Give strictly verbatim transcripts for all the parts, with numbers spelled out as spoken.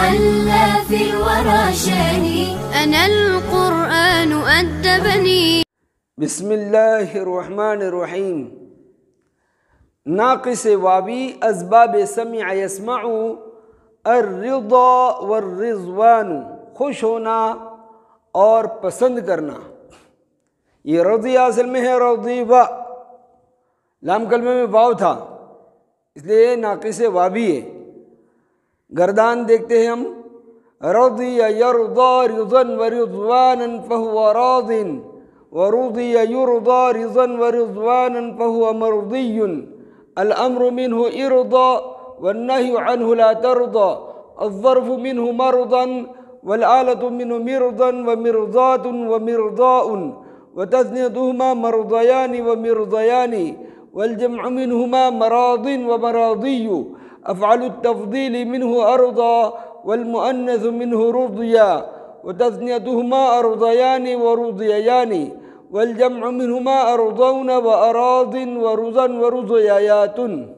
تعلى في الورى شاني أنا القرآن أدبني. بسم الله الرحمن الرحیم. ناقص وابی اسباب سمع یسمع الرضا والرضوان، خوش ہونا اور پسند کرنا. یہ رضی اصل میں ہے رضیبا، لام کلمے میں واو تھا اس لیے ناقص وابی ہے. گردان دیکھتے ہیں ہم، رضی یرضا رضا ورضوانا فهو راض ورضی یرضا رضا ورضوانا فهو مرضی. الامر منه ارضا والنهي عنه لا ترضى. الظرف منه مرضا والآلة منه مرضا ومرضات ومرضاء وتثنيتهما مرضيان ومرضيان والجمع منهما مراض ومراضي. أفعل التفضيل منه أرضا والمؤنث منه رضيا وتثنيتهما أرضيان ورضيان والجمع منهما أرضون وأراض ورضا ورضيات.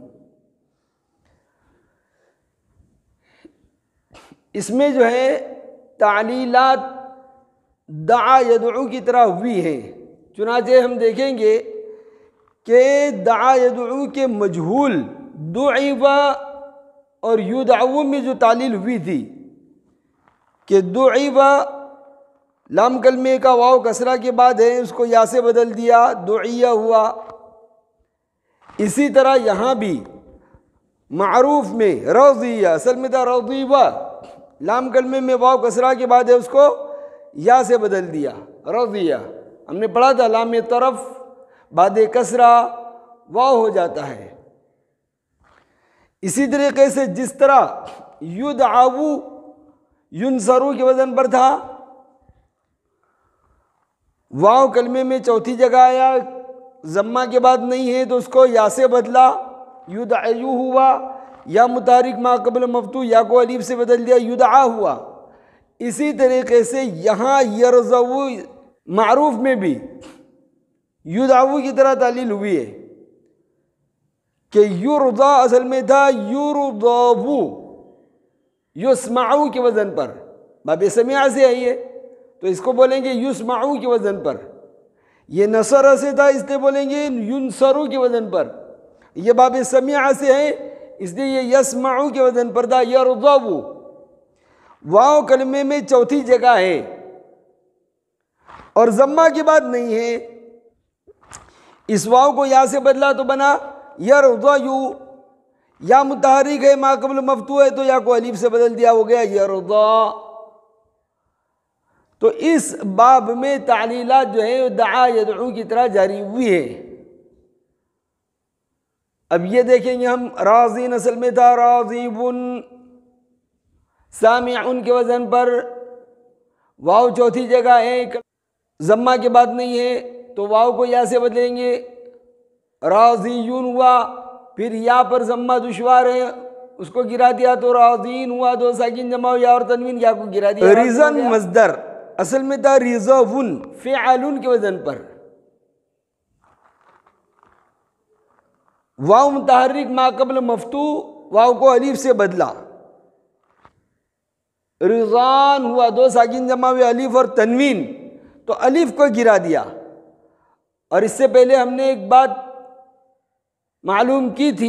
اس میں جو ہے تعلیلات دعا یدعو کی طرح ہوئی ہیں. چنانچہ ہم دیکھیں گے کہ دعا یدعو کے مجہول دعیوا اور یدعو میں جو تعلیل ہوئی تھی کہ دعیوا لام کلمے کا واو کسرہ کے بعد ہے، اس کو یا سے بدل دیا، دعیہ ہوا. اسی طرح یہاں بھی معروف میں رضیہ اصل میں تھا رضیبا، لام کلمے میں واو کسرہ کے بعد ہے، اس کو یا سے بدل دیا رضیہ. ہم نے پڑھا تھا لام طرف بعد کسرہ واو ہو جاتا ہے. اسی طریقے سے جس طرح یدعو ینصرو کے وزن پر تھا، واو کلمے میں چوتھی جگہ آیا، ضمہ کے بعد نہیں ہے تو اس کو یا سے بدلا، یدعیو ہوا. یا متحرک ما قبل مفتوح یا کو الف سے بدل دیا، یدعا ہوا. اسی طریقے سے یہاں یرضو معروف میں بھی یدعو کی طرح تعلیل ہوئی ہے کہ یرضا اصل میں تھا یرضو، یسمعو کے وزن پر، باب سمع سے آئی ہے تو اس کو بولیں گے یسمعو کے وزن پر. یہ نصر سے تھا اس لیے بولیں گے ینصرو کے وزن پر. یہ باب سمع سے ہے اس لیے یہ یسمعو کے وزن پر تھا یرضو. واو کلمے میں چوتھی جگہ ہے اور ضمہ کے بعد نہیں ہے، اس واو کو یا سے بدلا تو بنا یرضیو. یا متحرک ہے ما قبل مفتوح ہے تو یا کو الف سے بدل دیا، ہو گیا یرضا. تو اس باب میں تعلیلات جو ہے دعا یدعو کی طرح جاری ہوئی ہے. اب یہ دیکھیں گے ہم، راضین اصل میں تھا راضیبن، سامعن کے وزن پر واو چوتھی جگہ ہے، ضمہ کے بعد نہیں ہے تو واو کو یا سے بدلیں گے راضیون ہوا. پھر یا پر ضمہ دشوار ہے اس کو گرا دیا تو راضین ہوا، دو ساکن جمع یا اور تنوین یا کو گرا دیا. رضن مصدر اصل میں تھا رضون، فعلن کے وزن پر، واو متحرک ما قبل مفتوح واو کو الف سے بدلا، رضان ہوا، دو ساکن جمع ہوئے الف اور تنوین تو الف کو گرا دیا. اور اس سے پہلے ہم نے ایک بات معلوم کی تھی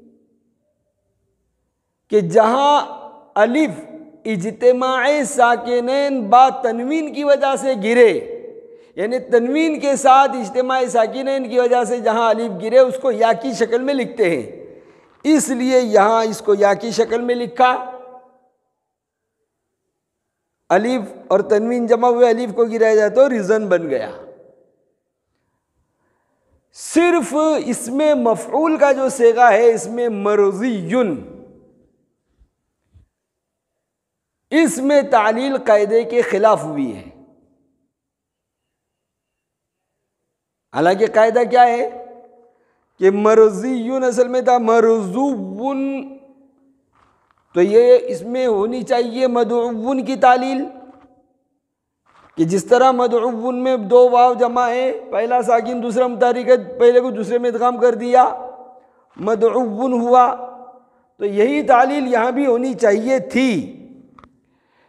کہ جہاں الف اجتماع ساکنین با تنوین کی وجہ سے گرے، یعنی تنوین کے ساتھ اجتماع ساکنین کی وجہ سے جہاں الف گرے اس کو یا کی شکل میں لکھتے ہیں، اس لیے یہاں اس کو یا کی شکل میں لکھا. الف اور تنوین جمع ہوئے، الف کو گرایا جائے تو رضن بن گیا. صرف اس میں مفعول کا جو صیغہ ہے اس میں مرضیٌ، اس میں تعلیل قاعدے کے خلاف ہوئی ہے. حالانکہ قاعدہ کیا ہے کہ مرضیٌ اصل میں تھا مرضوٌ، تو یہ اس میں ہونی چاہیے مدعوٌ کی تعلیل، کہ جس طرح مدعوٌ میں دو واو جمع ہے، پہلا ساکن دوسرا متحرک ہے، پہلے کو دوسرے میں ادغام کر دیا مدعوٌ ہوا، تو یہی تعلیل یہاں بھی ہونی چاہیے تھی.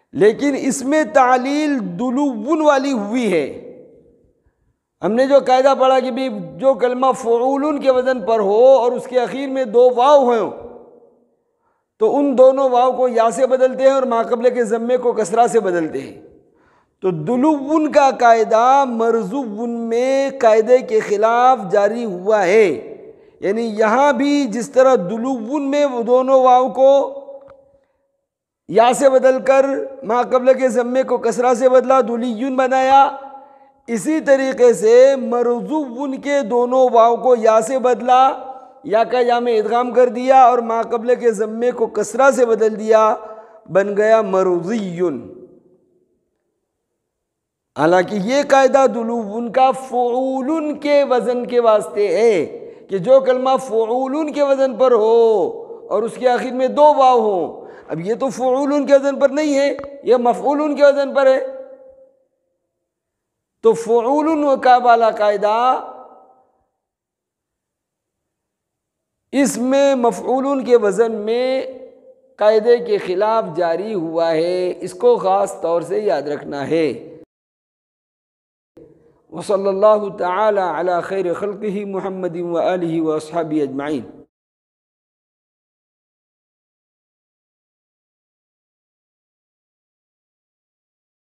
لیکن اس میں تعلیل دلون والی ہوئی ہے۔ ہم نے جو قاعدہ پڑھا کہ بھی جو کلمہ فعولن کے وزن پر ہو اور اس کے اخیر میں دو واو ہوں تو ان دونوں واو کو یا سے بدلتے ہیں اور ما قبل کے ضمے کو کسرہ سے بدلتے ہیں۔ تو دلون کا قاعدہ مرزون میں قاعدے کے خلاف جاری ہوا ہے، یعنی یہاں بھی جس طرح دلون میں وہ دونوں واو کو یا سے بدل کر ما قبل کے ضمے کو کسرہ سے بدلا، دلیون بنایا، اسی طریقے سے مرزون کے دونوں واو کو یا سے بدلا، یا کا یا میں ادغام کر دیا اور ما قبل کے ضمے کو کسرہ سے بدل دیا، بن گیا مرضیون۔ حالانکہ یہ قاعدہ دلون کا فعولن کے وزن کے واسطے ہے کہ جو کلمہ فعولن کے وزن پر ہو اور اس کے آخر میں دو واو ہوں۔ اب یہ تو فعولن کے وزن پر نہیں ہے، یہ مفعولن کے وزن پر ہے، تو فعولن کا والا قاعدہ اس میں مفعولن کے وزن میں قاعدے کے خلاف جاری ہوا ہے، اس کو خاص طور سے یاد رکھنا ہے۔ وصلی اللہ تعالی علی خیر خلقہ محمد و آلہ و اصحابہ اجمعین۔